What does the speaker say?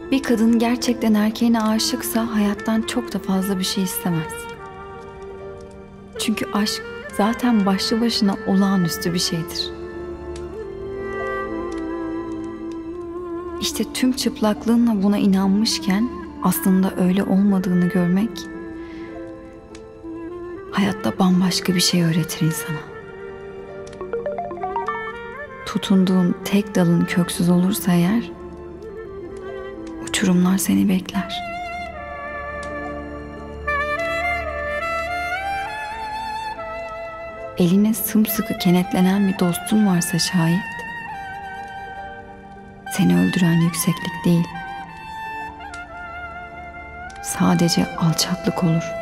Bir kadın gerçekten erkeğine aşıksa hayattan çok da fazla bir şey istemez. Çünkü aşk zaten başlı başına olağanüstü bir şeydir. İşte tüm çıplaklığınla buna inanmışken aslında öyle olmadığını görmek hayatta bambaşka bir şey öğretir insana. Tutunduğun tek dalın köksüz olursa eğer, uçurumlar seni bekler. Eline sımsıkı kenetlenen bir dostun varsa şayet, seni öldüren yükseklik değil, sadece alçaklık olur.